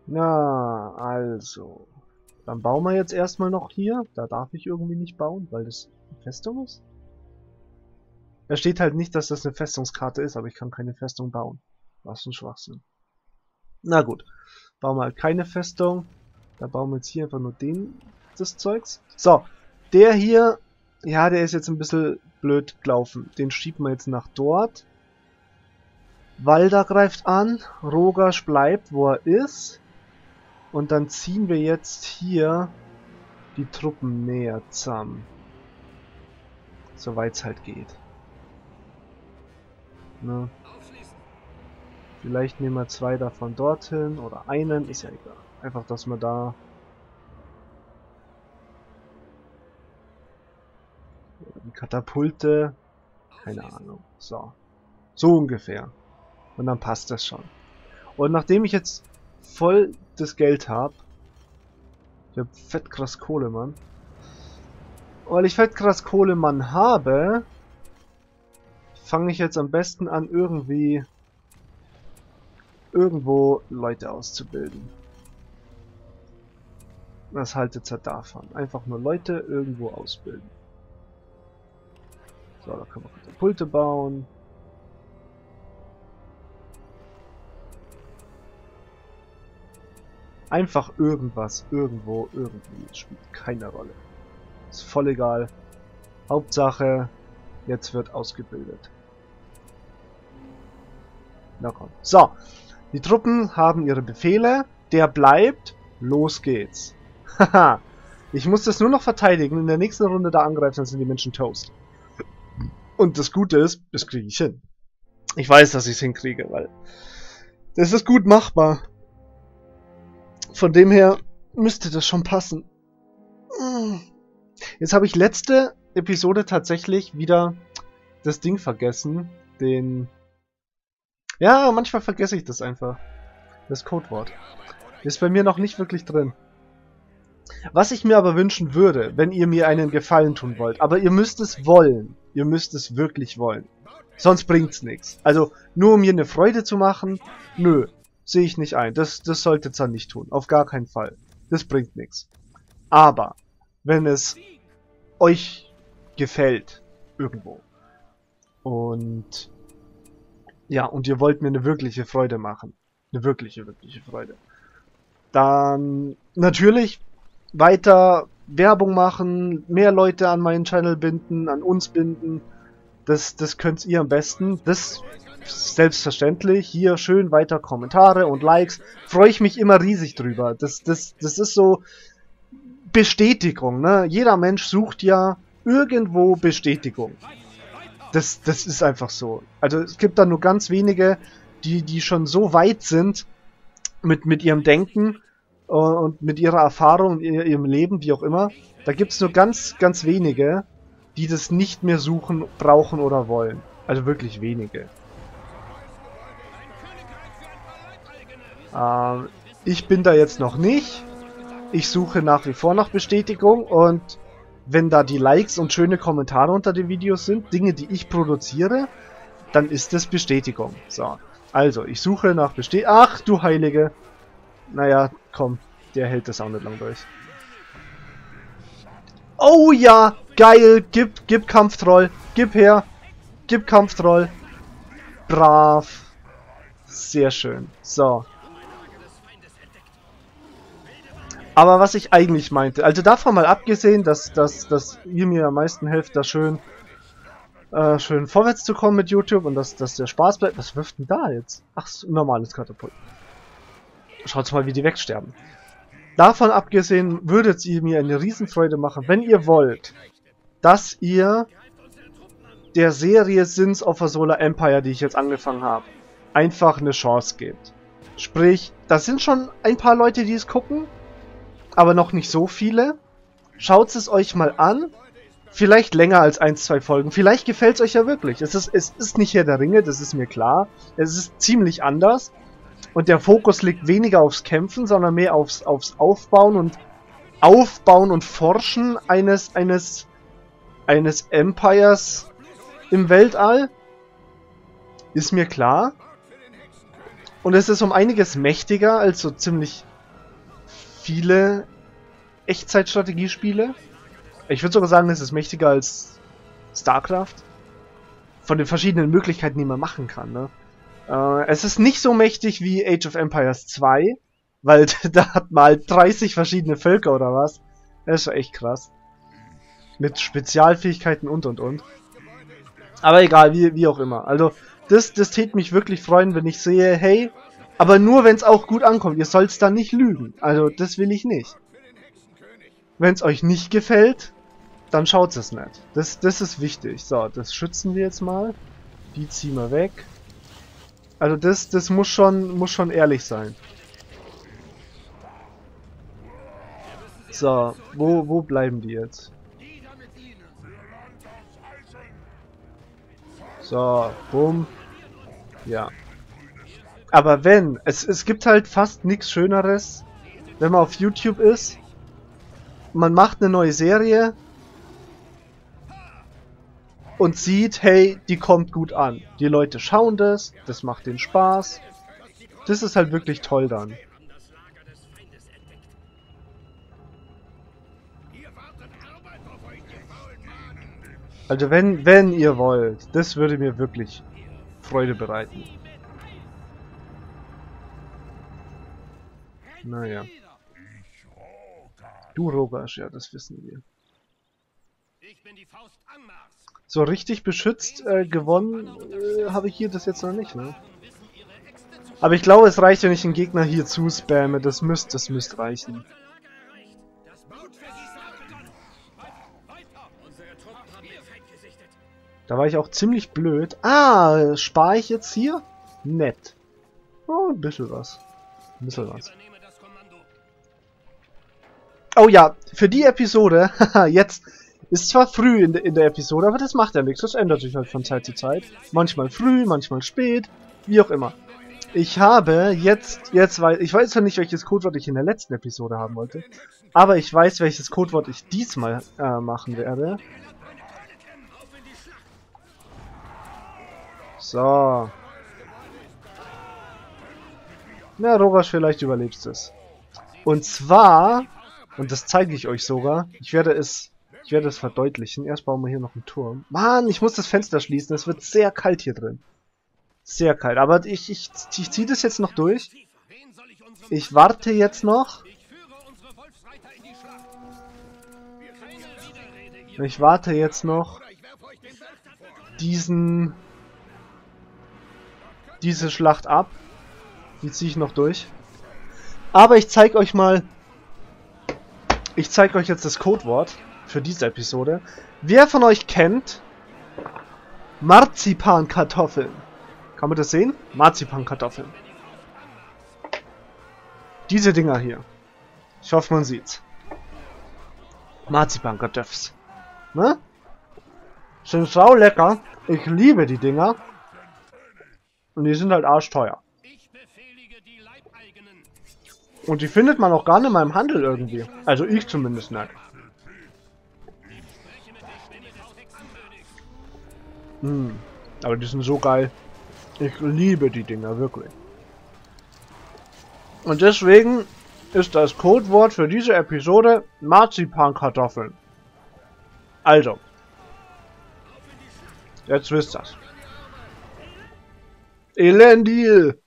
Na, also. Dann bauen wir jetzt erstmal noch hier. Da darf ich irgendwie nicht bauen, weil das eine Festung ist. Da steht halt nicht, dass das eine Festungskarte ist, aber ich kann keine Festung bauen. Was ein Schwachsinn. Na gut. Bauen wir halt keine Festung. Da bauen wir jetzt hier einfach nur das Zeugs. So. Der hier, ja, der ist jetzt ein bisschen blöd gelaufen. Den schieben wir jetzt nach dort. Walda greift an. Rogasch bleibt, wo er ist. Und dann ziehen wir jetzt hier die Truppen näher zusammen. Soweit es halt geht. Ne? Vielleicht nehmen wir 2 davon dorthin oder einen, ist ja egal. Einfach, dass wir da die Katapulte, keine Ahnung, so ungefähr. Und dann passt das schon. Und nachdem ich jetzt voll das Geld habe, ich habe fett krass Kohle, Mann. Weil ich fett krass Kohle, Mann, habe, fange ich jetzt am besten an, irgendwo Leute auszubilden. Was haltet ihr davon? Einfach nur Leute irgendwo ausbilden. So, da können wir Katapulte bauen. Einfach irgendwas, irgendwo, irgendwie. Spielt keine Rolle. Ist voll egal. Hauptsache, jetzt wird ausgebildet. Na komm. So. Die Truppen haben ihre Befehle. Der bleibt. Los geht's. Haha. Ich muss das nur noch verteidigen. In der nächsten Runde da angreifen, dann sind die Menschen toast. Und das Gute ist, das kriege ich hin. Ich weiß, dass ich es hinkriege, weil das ist gut machbar. Von dem her müsste das schon passen. Jetzt habe ich letzte Episode tatsächlich wieder das Ding vergessen. Ja, manchmal vergesse ich das einfach. Das Codewort. Ist bei mir noch nicht wirklich drin. Was ich mir aber wünschen würde, wenn ihr mir einen Gefallen tun wollt, aber ihr müsst es wollen. Ihr müsst es wirklich wollen. Sonst bringt's nichts. Also, nur um mir eine Freude zu machen, nö. Sehe ich nicht ein. Das solltet ihr dann nicht tun. Auf gar keinen Fall. Das bringt nichts. Aber, wenn es euch gefällt, irgendwo, und ja, und ihr wollt mir eine wirkliche Freude machen, eine wirkliche Freude, dann natürlich weiter Werbung machen, mehr Leute an meinen Channel binden, an uns binden. Das könnt ihr am besten. Das selbstverständlich. Hier schön weiter Kommentare und Likes. Freue ich mich immer riesig drüber. Das ist so Bestätigung, ne? Jeder Mensch sucht ja irgendwo Bestätigung. Das ist einfach so. Also es gibt da nur ganz wenige, die schon so weit sind mit ihrem Denken und mit ihrer Erfahrung in ihrem Leben, wie auch immer. Da gibt es nur ganz wenige, die das nicht mehr suchen, brauchen oder wollen. Also wirklich wenige. Ich bin da jetzt noch nicht. Ich suche nach wie vor nach Bestätigung und wenn da die Likes und schöne Kommentare unter den Videos sind, Dinge, die ich produziere, dann ist das Bestätigung. So, also ich suche nach Bestätigung. Ach du Heilige. Naja, komm, der hält das auch nicht lang durch. Oh ja, geil, gib Kampftroll, gib her, gib Kampftroll. Brav. Sehr schön. So. Aber was ich eigentlich meinte, also davon mal abgesehen, dass ihr mir am meisten helft, da schön vorwärts zu kommen mit YouTube und dass der Spaß bleibt. Was wirft denn da jetzt? Ach, so, normales Katapult. Schaut mal, wie die wegsterben. Davon abgesehen, würdet ihr mir eine Riesenfreude machen, wenn ihr wollt, dass ihr der Serie Sins of a Solar Empire, die ich jetzt angefangen habe, einfach eine Chance gebt. Sprich, das sind schon ein paar Leute, die es gucken, aber noch nicht so viele. Schaut es euch mal an. Vielleicht länger als 1-2 Folgen. Vielleicht gefällt es euch ja wirklich. Es ist nicht Herr der Ringe, das ist mir klar. Es ist ziemlich anders. Und der Fokus liegt weniger aufs Kämpfen, sondern mehr aufs Aufbauen und Forschen eines Empires im Weltall. Ist mir klar. Und es ist um einiges mächtiger als so ziemlich viele Echtzeitstrategiespiele. Ich würde sogar sagen, es ist mächtiger als StarCraft. Von den verschiedenen Möglichkeiten, die man machen kann. Ne? Es ist nicht so mächtig wie Age of Empires 2, weil da hat mal 30 verschiedene Völker oder was. Das ist schon echt krass. Mit Spezialfähigkeiten und. Aber egal, wie auch immer. Also, das täte mich wirklich freuen, wenn ich sehe, hey, aber nur wenn es auch gut ankommt. Ihr sollt's dann nicht lügen. Also, das will ich nicht. Wenn es euch nicht gefällt, dann schaut es nicht. Das ist wichtig. So, das schützen wir jetzt mal. Die ziehen wir weg. Also das muss schon ehrlich sein. So, wo bleiben die jetzt? So, bumm. Ja. Aber es gibt halt fast nichts Schöneres, wenn man auf YouTube ist, man macht eine neue Serie und sieht, hey, die kommt gut an. Die Leute schauen das macht denen Spaß. Das ist halt wirklich toll dann. Also wenn ihr wollt, das würde mir wirklich Freude bereiten. Naja. Du Rogasch, ja, das wissen wir. So richtig beschützt gewonnen habe ich hier das jetzt noch nicht, ne? Aber ich glaube, es reicht, wenn ich den Gegner hier zuspamme. Das müsste reichen. Da war ich auch ziemlich blöd. Ah, spare ich jetzt hier? Nett. Oh, ein bisschen was. Ein bisschen was. Oh ja, für die Episode, jetzt ist zwar früh in der Episode, aber das macht ja nichts. Das ändert sich halt von Zeit zu Zeit. Manchmal früh, manchmal spät, wie auch immer. Ich habe jetzt weiß ich weiß ja nicht, welches Codewort ich in der letzten Episode haben wollte, aber ich weiß, welches Codewort ich diesmal machen werde. So. Na, Rogasch, vielleicht überlebst du es. Und zwar, und das zeige ich euch sogar, ich werde es verdeutlichen. Erst bauen wir hier noch einen Turm. Mann, ich muss das Fenster schließen, es wird sehr kalt hier drin. Sehr kalt, aber ich ziehe das jetzt noch durch. Ich warte jetzt noch. Ich warte jetzt noch diese Schlacht ab. Die ziehe ich noch durch. Aber ich zeige euch mal. Ich zeige euch jetzt das Codewort für diese Episode. Wer von euch kennt Marzipankartoffeln? Kann man das sehen? Marzipankartoffeln. Diese Dinger hier. Ich hoffe, man sieht's. Marzipankartoffels. Ne? Sind sau lecker. Ich liebe die Dinger. Und die sind halt arschteuer. Und die findet man auch gar nicht mal im Handel irgendwie. Also ich zumindest nicht. Aber die sind so geil. Ich liebe die Dinger, wirklich. Und deswegen ist das Codewort für diese Episode Marzipankartoffeln. Also. Jetzt wisst ihr's. Elendil!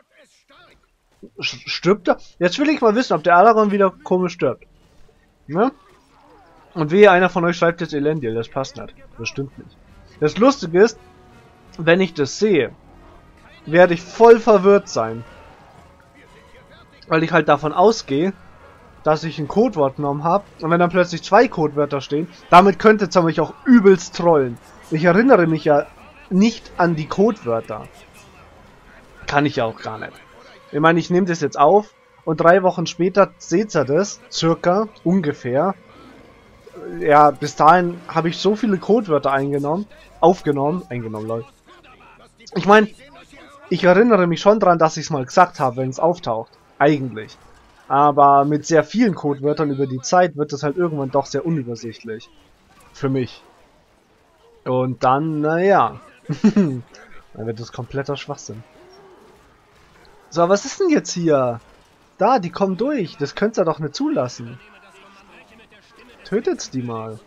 Stirbt er? Jetzt will ich mal wissen, ob der Aragorn wieder komisch stirbt. Ne? Und wehe, einer von euch schreibt jetzt Elendil. Das passt nicht. Das stimmt nicht. Das Lustige ist, wenn ich das sehe, werde ich voll verwirrt sein. Weil ich halt davon ausgehe, dass ich ein Codewort genommen habe. Und wenn dann plötzlich 2 Codewörter stehen, damit könnte es mich auch übelst trollen. Ich erinnere mich ja nicht an die Codewörter. Kann ich ja auch gar nicht. Ich meine, ich nehme das jetzt auf und 3 Wochen später seht ihr das, circa, ungefähr. Ja, bis dahin habe ich so viele Codewörter aufgenommen, Leute. Ich meine, ich erinnere mich schon dran, dass ich es mal gesagt habe, wenn es auftaucht. Eigentlich. Aber mit sehr vielen Codewörtern über die Zeit wird es halt irgendwann doch sehr unübersichtlich. Für mich. Und dann, naja. Dann wird das kompletter Schwachsinn. So, was ist denn jetzt hier? Da, die kommen durch. Das könnt ihr doch nicht zulassen. Tötet's die mal.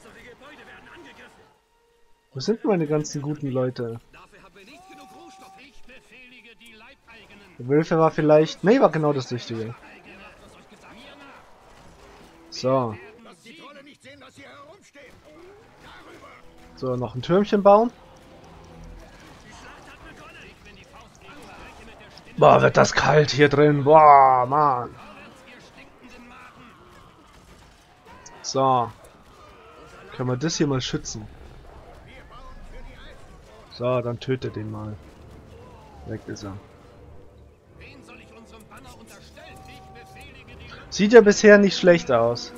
Wo sind meine ganzen guten Leute? Der Wölfe war vielleicht... Nee, war genau das Richtige. So. So, noch ein Türmchen bauen. Boah, wird das kalt hier drin. Boah, Mann. So. Können wir das hier mal schützen? So, dann tötet den mal. Weg ist er. Sieht ja bisher nicht schlecht aus.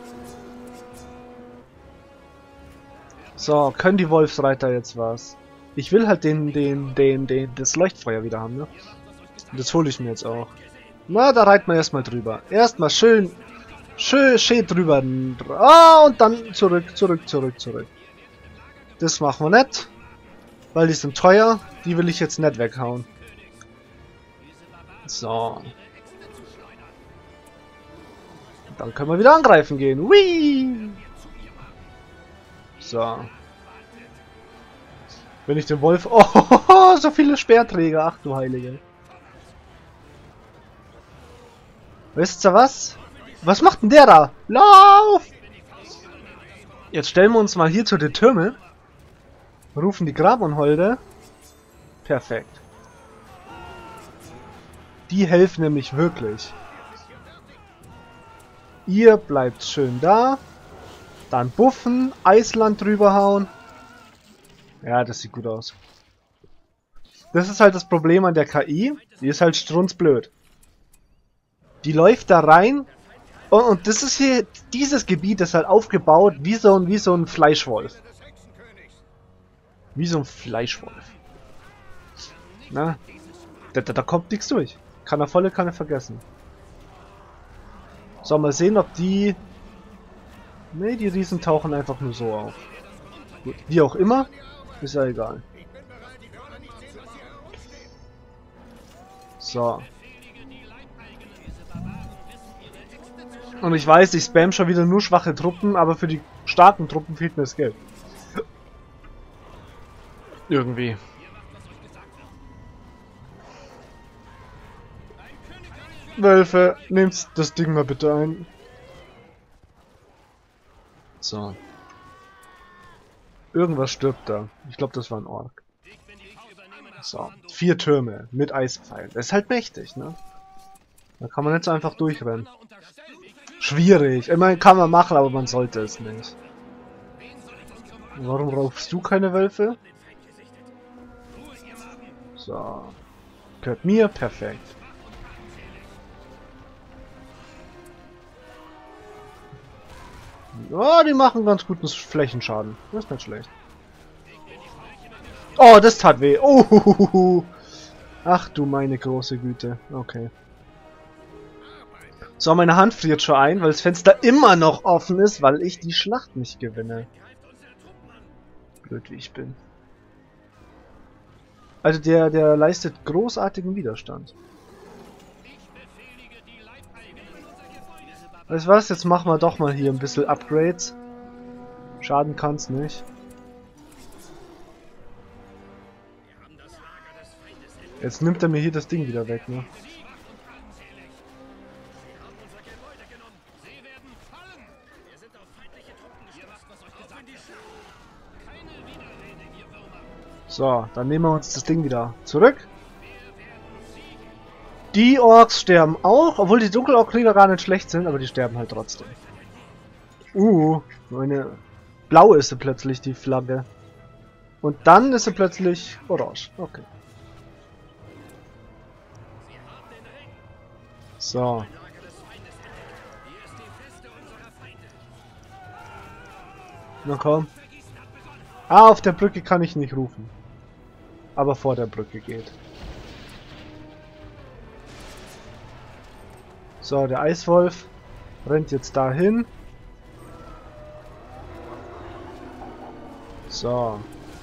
So, können die Wolfsreiter jetzt was? Ich will halt das Leuchtfeuer wieder haben, ne? Und das hole ich mir jetzt auch. Na, da reiten wir erstmal drüber. Erstmal schön drüber. Ah, und dann zurück. Das machen wir nicht. Weil die sind teuer. Die will ich jetzt nicht weghauen. So. Dann können wir wieder angreifen gehen. Whee! So. Wenn ich den Wolf... Oh, so viele Speerträger. Ach du Heilige. Wisst ihr was? Was macht denn der da? Lauf! Jetzt stellen wir uns mal hier zu den Türmen. Rufen die Gramonholde. Perfekt. Die helfen nämlich wirklich. Ihr bleibt schön da. Dann buffen, Eisland drüber hauen. Ja, das sieht gut aus. Das ist halt das Problem an der KI. Die ist halt strunzblöd. Die läuft da rein. Und das ist hier, dieses Gebiet ist halt aufgebaut wie so ein Fleischwolf. Wie so ein Fleischwolf. Na, da kommt nichts durch. Kann er volle Kanne vergessen. So, mal sehen, ob die... Ne, die Riesen tauchen einfach nur so auf. Gut, wie auch immer, ist ja egal. So. Und ich weiß, ich spam schon wieder nur schwache Truppen, aber für die starken Truppen fehlt mir das Geld. Irgendwie. Wölfe, nehmt das Ding mal bitte ein. So. Irgendwas stirbt da. Ich glaube, das war ein Ork. So. 4 Türme mit Eispfeilen. Das ist halt mächtig, ne? Da kann man jetzt einfach durchrennen. Schwierig. Ich meine, kann man machen, aber man sollte es nicht. Warum raufst du keine Wölfe? So. Gehört mir. Perfekt. Ja, die machen ganz guten Flächenschaden. Das ist nicht schlecht. Oh, das tat weh. Oh, ach du meine große Güte. Okay. So, meine Hand friert schon ein, weil das Fenster immer noch offen ist, weil ich die Schlacht nicht gewinne. Blöd wie ich bin. Also der leistet großartigen Widerstand. Weißt du was? Jetzt machen wir doch mal hier ein bisschen Upgrades. Schaden kann's nicht. Jetzt nimmt er mir hier das Ding wieder weg, ne? So, dann nehmen wir uns das Ding wieder zurück. Die Orks sterben auch, obwohl die Dunkelork-Krieger gar nicht schlecht sind, aber die sterben halt trotzdem. Meine blau ist sie plötzlich, die Flagge. Und dann ist sie plötzlich orange. Okay. So. Na komm. Ah, auf der Brücke kann ich nicht rufen. Aber vor der Brücke geht. So, der Eiswolf rennt jetzt dahin. So.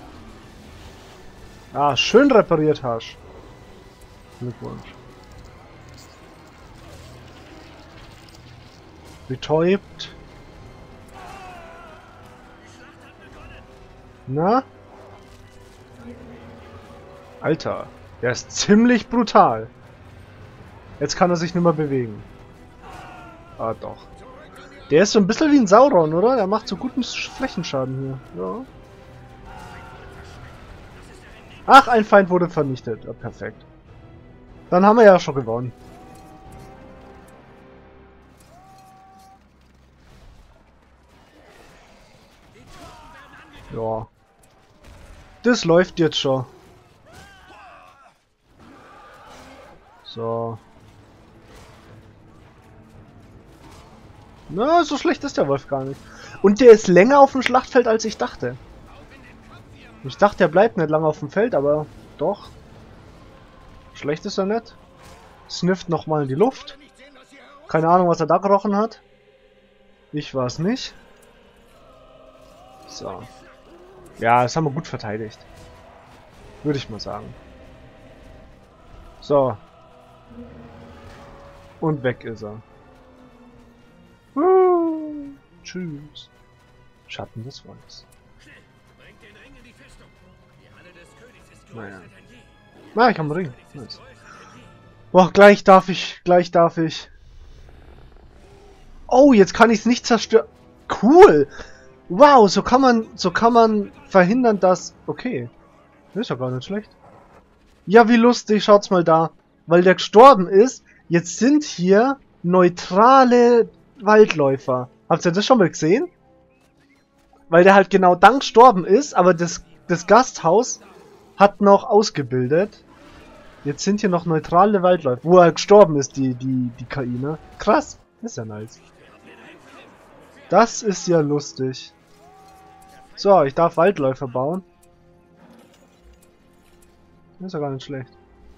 Ah, schön repariert hast. Glückwunsch. Betäubt. Na? Alter, der ist ziemlich brutal. Jetzt kann er sich nicht mehr bewegen. Ah, doch. Der ist so ein bisschen wie ein Sauron, oder? Der macht so guten Flächenschaden hier. Ja. Ach, ein Feind wurde vernichtet. Ja, perfekt. Dann haben wir ja schon gewonnen. Ja. Das läuft jetzt schon. So. Na, so schlecht ist der Wolf gar nicht. Und der ist länger auf dem Schlachtfeld, als ich dachte. Ich dachte, er bleibt nicht lange auf dem Feld, aber doch. Schlecht ist er nicht. Snifft nochmal in die Luft. Keine Ahnung, was er da gerochen hat. Ich war es nicht. So. Ja, das haben wir gut verteidigt. Würde ich mal sagen. So. Und weg ist er. Tschüss. Schatten des Volks. Naja. Na, ich habe einen Ring. Nice. Boah, gleich darf ich. Oh, jetzt kann ich es nicht zerstören. Cool. Wow, so kann man verhindern, dass... Okay. Das ist ja gar nicht schlecht. Ja, wie lustig, schaut's mal da. Weil der gestorben ist, jetzt sind hier neutrale Waldläufer. Habt ihr das schon mal gesehen? Weil der halt genau dann gestorben ist, aber das Gasthaus hat noch ausgebildet. Jetzt sind hier noch neutrale Waldläufer. Wo er gestorben ist, die KI, ne? Krass. Ist ja nice. Das ist ja lustig. So, ich darf Waldläufer bauen. Ist ja gar nicht schlecht.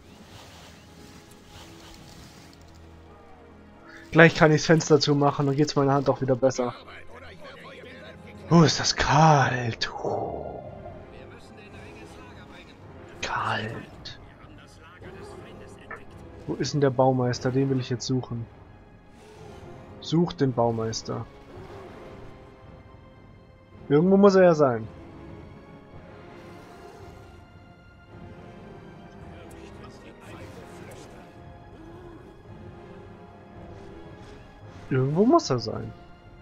Gleich kann ich das Fenster zumachen und geht's meiner Hand auch wieder besser. Ist das kalt. Kalt. Wo ist denn der Baumeister? Den will ich jetzt suchen. Such den Baumeister. Irgendwo muss er ja sein. Irgendwo muss er sein.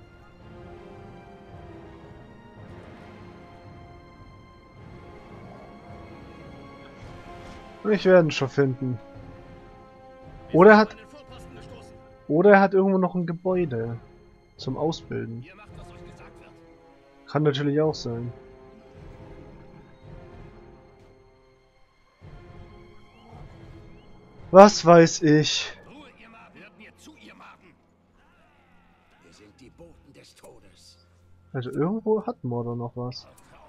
Ich werde ihn schon finden. Oder er hat irgendwo noch ein Gebäude zum Ausbilden. Kann natürlich auch sein. Was weiß ich? Also irgendwo hat Mordor noch was.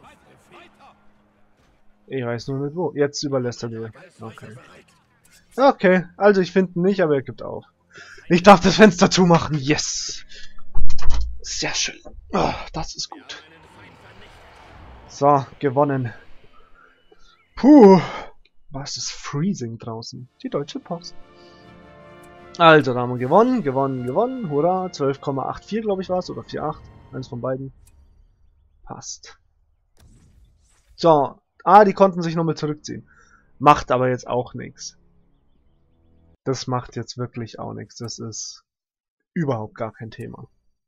Ich weiß nur nicht wo. Jetzt überlässt er mir. Okay. Okay, also ich finde ihn nicht, aber er gibt auf. Ich darf das Fenster zumachen. Yes! Sehr schön. Oh, das ist gut. So, gewonnen. Puh. Was ist freezing draußen? Die Deutsche Post. Also, da haben wir gewonnen. Hurra. 12,84 glaube ich war es. Oder 4,8. Eins von beiden. Passt. So. Die konnten sich nochmal zurückziehen. Macht aber jetzt auch nichts. Das macht jetzt wirklich auch nichts. Das ist überhaupt gar kein Thema.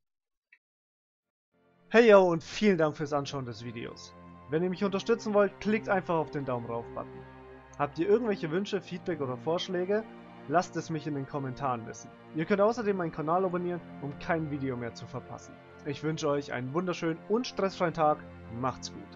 Hey yo und vielen Dank fürs Anschauen des Videos. Wenn ihr mich unterstützen wollt, klickt einfach auf den Daumen rauf Button. Habt ihr irgendwelche Wünsche, Feedback oder Vorschläge? Lasst es mich in den Kommentaren wissen. Ihr könnt außerdem meinen Kanal abonnieren, um kein Video mehr zu verpassen. Ich wünsche euch einen wunderschönen und stressfreien Tag. Macht's gut.